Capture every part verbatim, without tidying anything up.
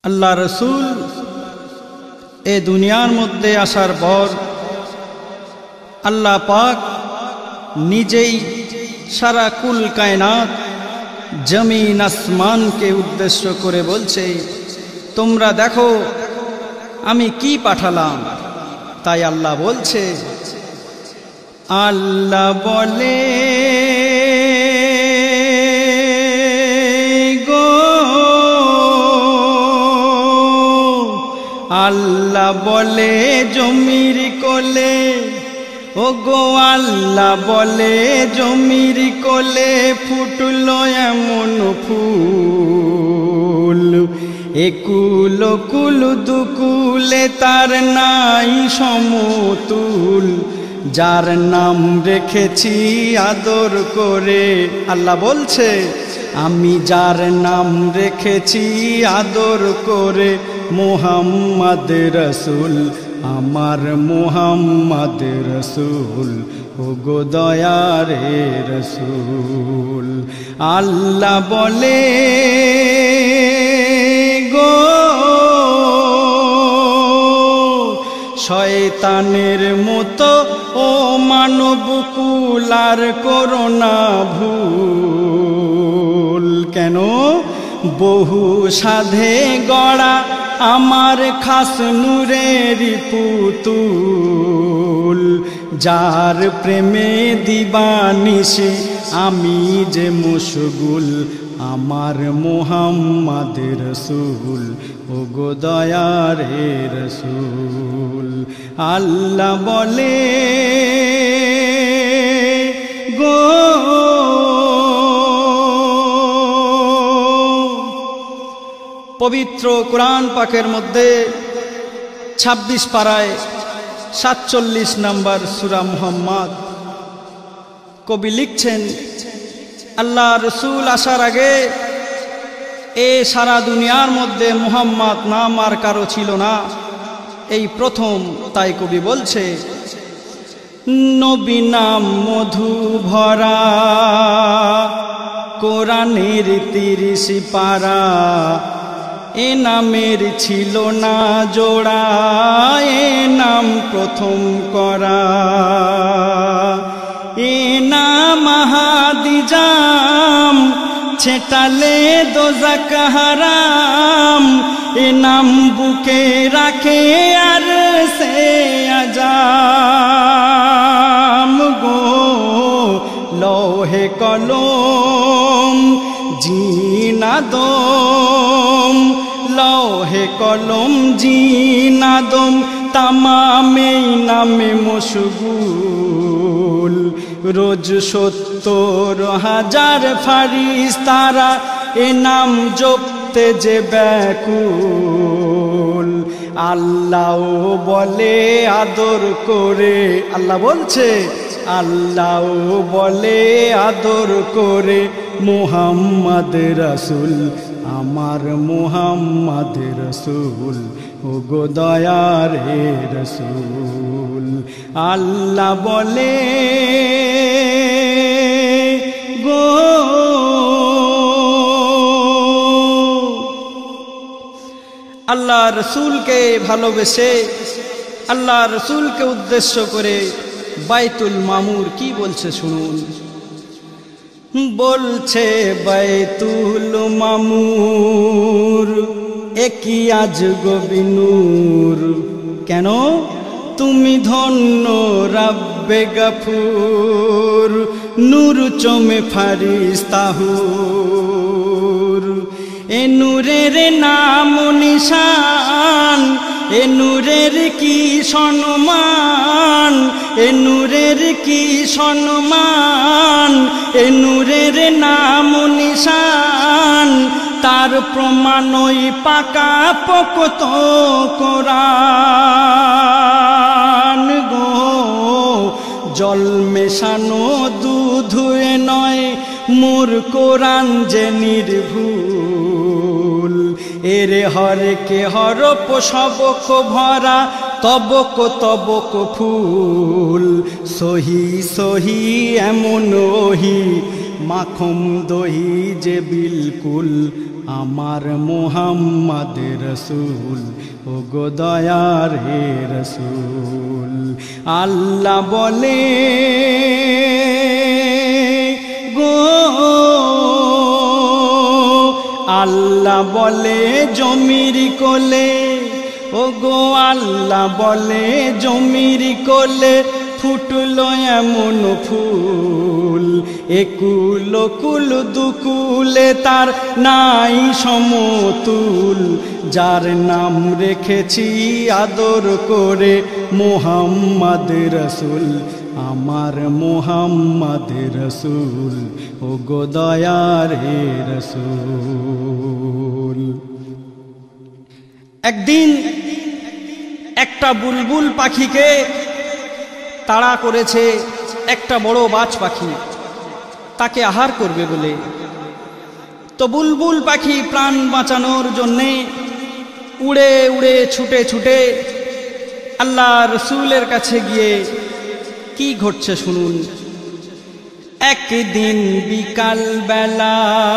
আল্লাহ রসুল এ দুনিয়ার মধ্যে আসার পর আল্লাহ পাক নিজেই সারা কুল কায়নাত জমিন আসমানকে উদ্দেশ্য করে বলছে, তোমরা দেখো আমি কি পাঠালাম। তাই আল্লাহ বলছে, আল্লাহ বলে গো, আল্লাহ বলে জমির কোলে, ও গো আল্লাহ বলে জমির কোলে ফুটলো এমন ফুল, একুল কুল দুকুলে তার নাই সমতুল, যার নাম রেখেছি আদর করে। আল্লাহ বলছে, আমি যার নাম রেখেছি আদর করে, মুহাম্মদ রসুল, আমার মুহাম্মদ রসুল, ও গো দয়ারে রসুল। আল্লাহ বলে গো, শয়তানের মতো ও মানব কুল আর করোনা ভুল। কেন? বহু সাধে গড়া আমার খাস নূরের পুতুল, যার প্রেমে দিবানিশি আমি যে মশগুল, আমার মুহাম্মদ রসুল, ও গো দয়ারে রসুল। আল্লাহ বলে গো, পবিত্র কোরআন পাকের মধ্যে ছাব্বিশ পারায় সাতচল্লিশ নম্বর সূরা মুহাম্মদ, কবি লিখছেন, আল্লাহ রসুল আসার আগে এ সারা দুনিয়ার মধ্যে মুহাম্মদ নাম আর কারো ছিল না, এই প্রথম। তাই কবি বলছে, নবী নাম মধু ভরা, কোরআনের তিরিশ পারা, এ নামের ছিল না জোড়া, এ নাম প্রথম করা, এ নাম হাদিজাম ছেটালে দোজাক হারাম, এ নাম বুকে রাখে আর সে আজাম গো, লৌহে কলম জিনাদম, লৌহে কলম জিনাদম, তামামে নামে মশগুল, রোজ সত্তর হাজার ফারিস্তারা এ নাম জপতে যে ব্যাকুল। আল্লাহ বলে আদর করে, আল্লাহ বলছে, আল্লাহ বলে আদর করে, মুহাম্মদ রসুল, আমার মুহাম্মদ রসুল, ও গো দয়ারে রসুল। আল্লাহ বলে গো, আল্লাহ রসুলকে ভালোবেসে আল্লাহ রসুলকে উদ্দেশ্য করে বাইতুল মামুর কি বলছে শুনুন। বলছে বাইতুল মামুর একই আজ গবিনুর, কেন? তুমি ধন্য রাব্বে গফুর, নূর চমে ফারিস্তাহুর, এ নূরের নাম নিশান, এ নূরের কি সম্মান, এ নূরের কি সম্মান, এ নূরের নাম নিশান, তার প্রমাণই পাকা পোক্ত কোরআন গো, জল মেশানো দুধ নয় মোর কোরআন যে নির্ভুল, এরে হরকে হরপ সবক ভরা, তবক তবক ফুল, সহি সহি এমন ওহি, মাখম দহি যে বিলকুল, আমার মোহাম্মদ রসুল ও গো দয়ার হে রসুল। আল্লাহ বলে গো, আল্লাহ বলে জমির কোলে, ও গো আল্লাহ বলে জমির কোলে ফুটলো এমন ফুল, একুল কুল দুকুলে তার নাই সমতুল, যার নাম রেখেছি আদর করে মোহাম্মদ রসুল, আমার মোহাম্মদ রসুল ও গো দয়ার হে রসুল। একদিন একটা বুলবুল পাখিকে তাড়া করেছে একটা বড় বাজ পাখি, তাকে আহার করবে বলে। তো বুলবুল পাখি প্রাণ বাঁচানোর জন্যে উড়ে উড়ে ছুটে ছুটে আল্লাহ রসুলের কাছে গিয়ে কি ঘটছে শুনুন। একদিন বিকাল বেলা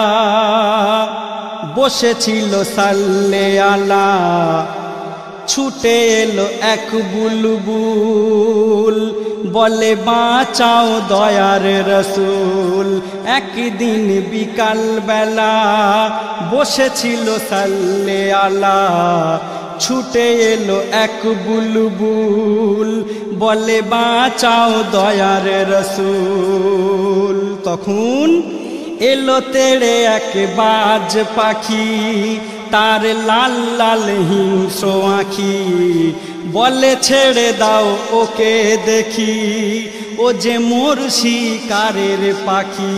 বসেছিল সাল্লে আলা, ছুটে এলো এক বুলবুল, বলে বাঁচাও দয়ার রসুল। একদিন বিকাল বেলা বসেছিল সাল্লে আলা, ছুটে এলো এক বুলবুল, বলে বাঁচাও দয়ার রসুল। তখন এলো তেড়ে এক বাজ পাখি, তার লাল লাল হিংস্র আঁখি, বলে ছেড়ে দাও ওকে দেখি, ও যে মোর শিকারের পাখি।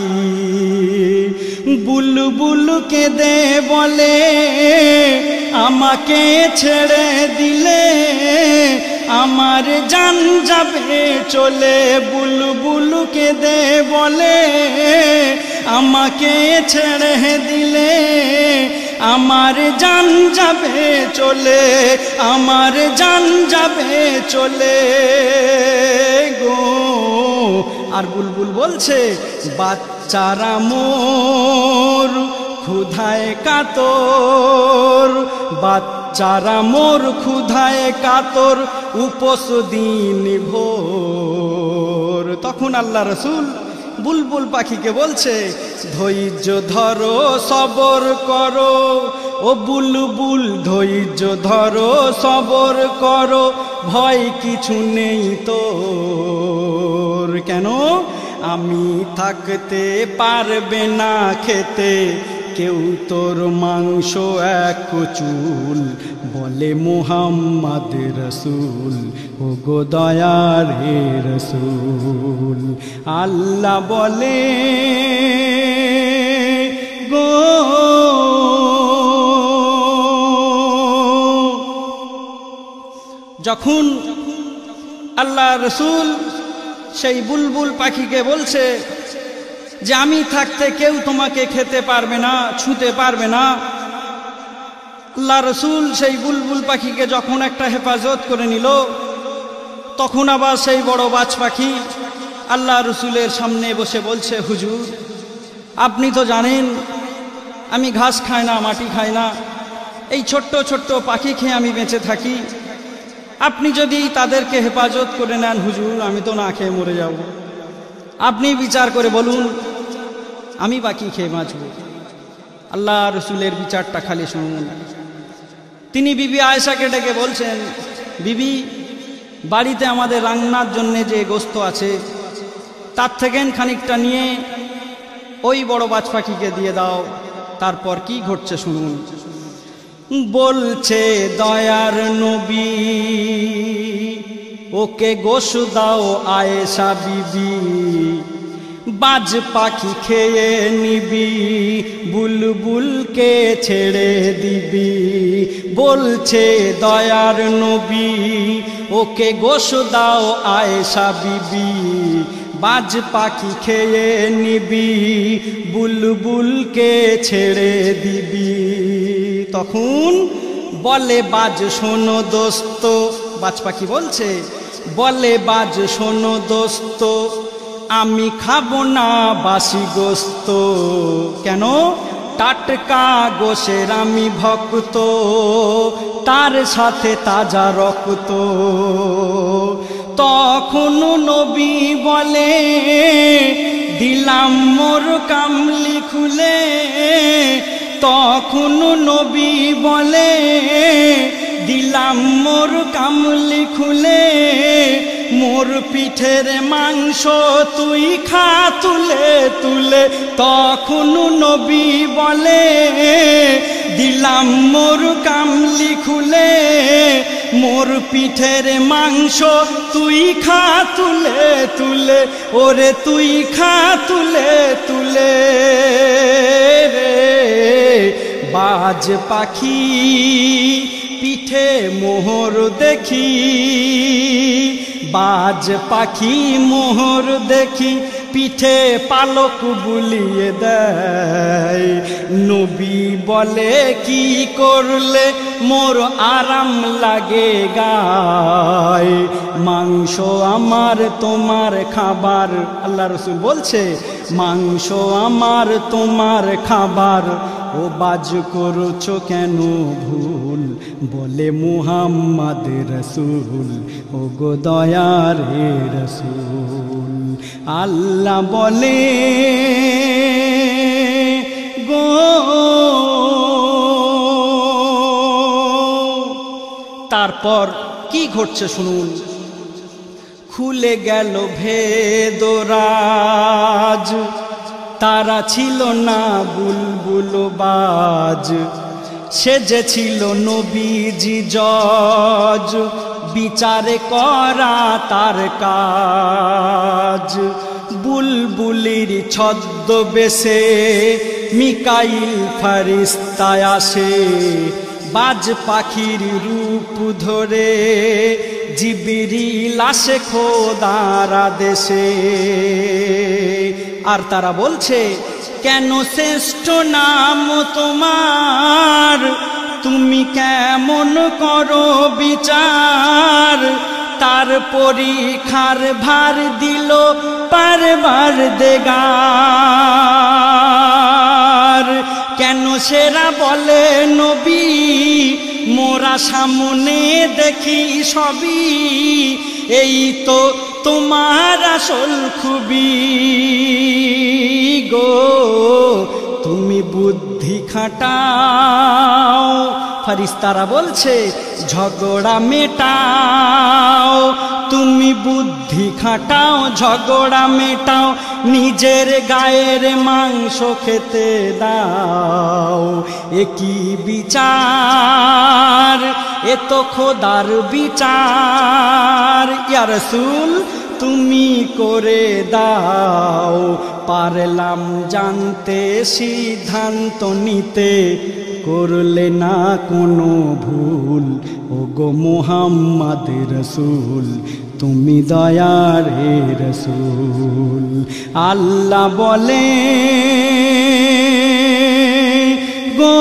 বুলবুলকে দে বলে আমাকে ছেড়ে দিলে আমার জান যাবে চলে। বুলবুলকে দে বলে আমাকে ছেড়ে দিলে আমার জান যাবে চলে, আমার জান যাবে চলে গো। আর বুলবুল বলছে বাচ্চারা মোর ক্ষুধায় কাতর, বাচ্চারা মোর ক্ষুধায় কাতর, উপোস দিন ভোর। তখন আল্লাহ রসুল বুলবুল পাখিকে বলছে ধৈর্য ধরো সবর করো, ও বুলবুল ধৈর্য ধরো সবর করো, ভয় কিছু নেই তোর। কেন? আমি থাকতে পারবে না খেতে কেউ তোর মাংস এক চুল, বলে মোহাম্মদ রসুল ও গো দয়ার হে রসুল। আল্লাহ বলে গো যখন আল্লাহ রসুল সেই বুলবুল পাখিকে বলছে যে আমি থাকতে কেউ তোমাকে খেতে পারবে না, ছুঁতে পারবে না, আল্লাহ রসুল সেই বুলবুল পাখিকে যখন একটা হেফাজত করে নিল, তখন আবার সেই বড় বাজ পাখি আল্লাহ রসুলের সামনে বসে বলছে হুজুর আপনি তো জানেন আমি ঘাস খাই না, মাটি খাই না, এই ছোট্ট ছোট্ট পাখি খেয়ে আমি বেঁচে থাকি, আপনি যদি তাদেরকে হেফাজত করে নেন হুজুর আমি তো না খেয়ে মরে যাব, আপনি বিচার করে বলুন আমি বাকি খেয়ে বাঁচব। আল্লাহ রসুলের বিচারটা খালি শুনুন। তিনি বিবি আয়েশাকে ডেকে বলছেন বিবি বাড়িতে আমাদের রান্নার জন্যে যে গোস্ত আছে তার থেকে খানিকটা নিয়ে ওই বড় বাজ পাখিকে দিয়ে দাও। তারপর কি ঘটছে শুনুন। বলছে দয়ার নবী ওকে গোশ দাও আয়েশা বিবি, বাজ পাখি খেয়ে নিবি, বুলবুলকে ছেড়ে দিবি। বলছে দয়ার নবী ওকে গোশ দাও আয়েশা বিবি, বাজ পাখি খেয়ে নিবি, বুলবুলকে ছেড়ে দিবি। তখন বলে বাজ শোনো দোস্ত, বাজ পাখি বলছে বলে বাজ শোনো দোস্ত আমি খাবো না বাসি গোস্ত। কেন? টাটকা গোশের আমি ভক্ত, তার সাথে তাজা রক্ত। তখন নবী বলে দিলাম মোর কামলি খুলে, তখন নবী বলে দিলাম মোর কামলি খুলে, মোর পিঠের মাংস তুই খা তুলে তুলে। তখন নবী বলে দিলাম মোর কামলি খুলে, মোর পিঠের মাংস তুই খা তুলে তুলে, ওরে তুই খা তুলে তুলে। রে বাজ পাখি পিঠে মোহর দেখি, বাজ পাখি মোহর দেখি, পিঠে পালক বুলিয়ে দেয়। নবী বলে কি করলে মোর আরাম লাগে গায়, মাংস আমার তোমার খাবার। আল্লাহ রসুল বলছে মাংস আমার তোমার খাবার, ও বাজ করছো কেন ভুল, বলে মুহাম্মদ রসুল, ও গো দয়ার রসুল। আল্লাহ বলে গো তারপর কি ঘটছে শুনুন। খুলে গেল ভেদরাজ, তারা ছিল না বুলবুল বাজ, সে যে ছিল নবীজি জজ, বিচারে করা তার কাজ। বুলবুলির ছদ্মবেশে মিকাইল ফারিস্তায় আসে, বাজ পাখির রূপ ধরে জিবরিল আসে খোদার আদেশে। আর তারা বলছে কেন শ্রেষ্ঠ নাম তোমার, তুমি কেমন করো বিচার, তার পরীক্ষার ভার দিল পারবার দেগার। কেন সেরা বলে নবী মোরা সামনে দেখি সবই, এই তো তোমার আসল খুবই গো, তুমি বুদ্ধি খাটাও। ফারিস্তারা বলছে ঝগড়া মেটাও, তুমি বুদ্ধি খাটাও ঝগড়া মেটাও, নিজের গায়ের মাংস খেতে দাও। এ কি বিচার, এ তো খোদার বিচার। ইয়া রাসূল তুমি করে দাও, পারলাম জানতে সিদ্ধান্ত নিতে, করলে না কোনো ভুল, ও গো মুহাম্মদ রসুল, তুমি দয়ার রসুল। আল্লাহ বলে গো,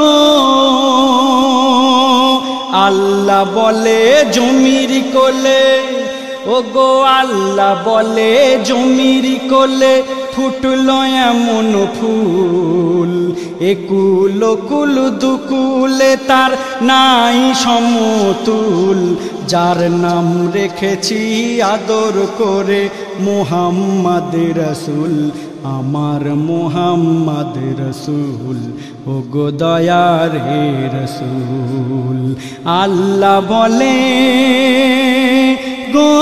আল্লাহ বলে জমির কোলে, ও গো আল্লাহ বলে জমির কোলে, ফুটলো এমন ফুল, একুল কুল দুকুলে তার নাই সমতুল, যার নাম রেখেছি আদর করে মুহাম্মদ রসুল, আমার মুহাম্মদ রসুল, ও গো দয়ার হে রসুল। আল্লাহ বলে গো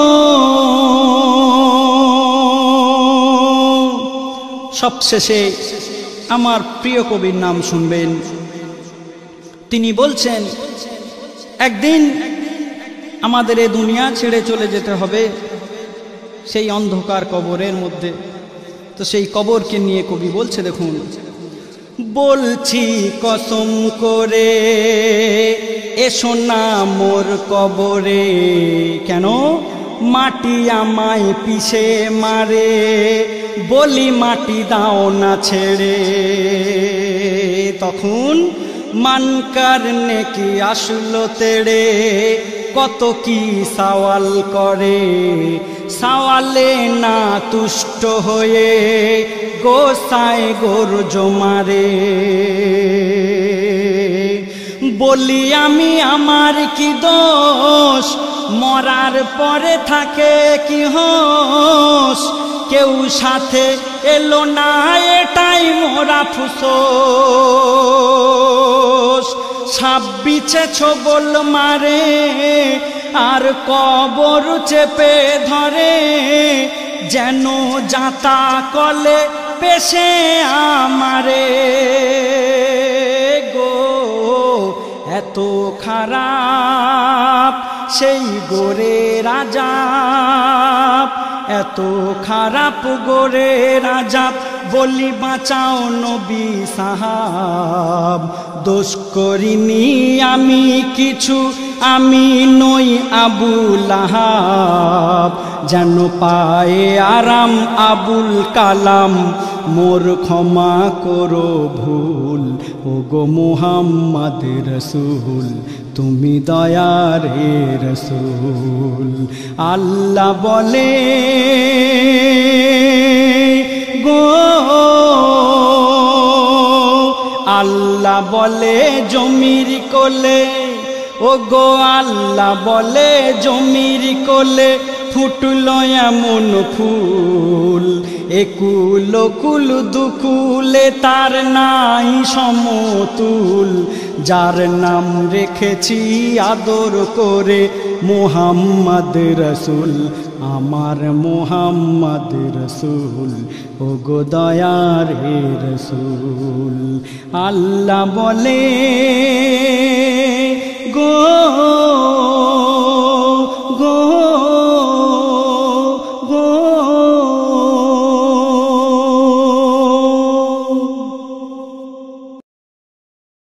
সবশেষে আমার প্রিয় কবির নাম শুনবেন। তিনি বলছেন একদিন আমাদের এই দুনিয়া ছেড়ে চলে যেতে হবে সেই অন্ধকার কবরের মধ্যে। তো সেই কবরকে নিয়ে কবি বলছে দেখুন, বলছি কসম করে এসো না মোর কবরে, কেন মাটি আমায় পিষে মারে, বলি মাটি দাও না ছেড়ে। তখন মানকার নেকি আসলো তেড়ে, কত কি সওয়াল করে, সওয়াল বলে না তুষ্ট হয়ে গোসায় গরজ মারে। বলি আমি আমার কি দোষ, মরার পরে থাকে কি হোশ, কেউ সাথে এলো না এটাই মোরা ফুসোস। সাপ বিছে ছোবল মারে আর কবর চেপে ধরে, যেন যাতা কলে পেশে আমারে গো। এত খারাপ সেই গোরে রাজা, এত খারাপ গোরে রাজা, বলি বাঁচাও নবী সাহাব। দোষ করিনি আমি কিছু, আমি নই আবু লাহাব, যেন পায়ে আরাম আবুল কালাম, মোর ক্ষমা করো ভুল। ওগো মুহাম্মদ রসুল, তুমি দয়ার রসুল। আল্লাহ বলে গো, আল্লাহ বলে জমির কোলে, ও গো আল্লাহ বলে জমির কোলে, ফুটলো এমন ফুল, একুল কুল দুকুলে তার নাই সমতুল। যার নাম রেখেছি আদর করে মুহাম্মদ রসুল, আমার মুহাম্মদ রসুল, ও গো দয়ার রসুল। আল্লাহ বলে গো